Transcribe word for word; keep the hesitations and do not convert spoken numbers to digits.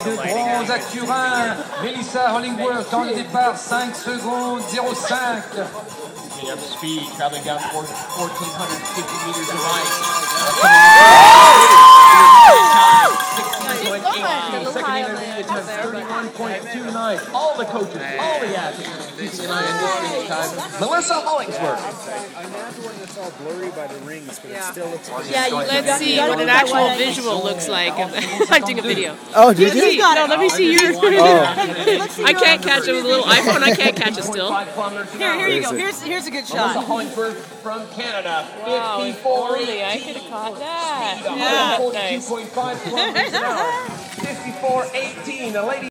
De bronze à Turin, Melissa Hollingsworth dans le départ, cinq secondes, zéro cinq. Up speed, traveling down fourteen fifty meters of ice. Second intermediate time thirty-one point two nine. All the coaches, all the athletes. Melissa Hollingsworth. I imagine when it's all blurry by the rings, but it still looks like Yeah, you, let's see what an actual visual looks like. I'm taking a video. Oh, did you? No, let me see yours. Oh. I can't catch it with a little iPhone. I can't catch it still. Here, here you go. Here's here's a good shot. Melissa Hollingsworth from Canada. Wow, if fifty-four only I could have caught that. Yeah, forty-two point five kilometers an hour. fifty-four eighteen. The lady.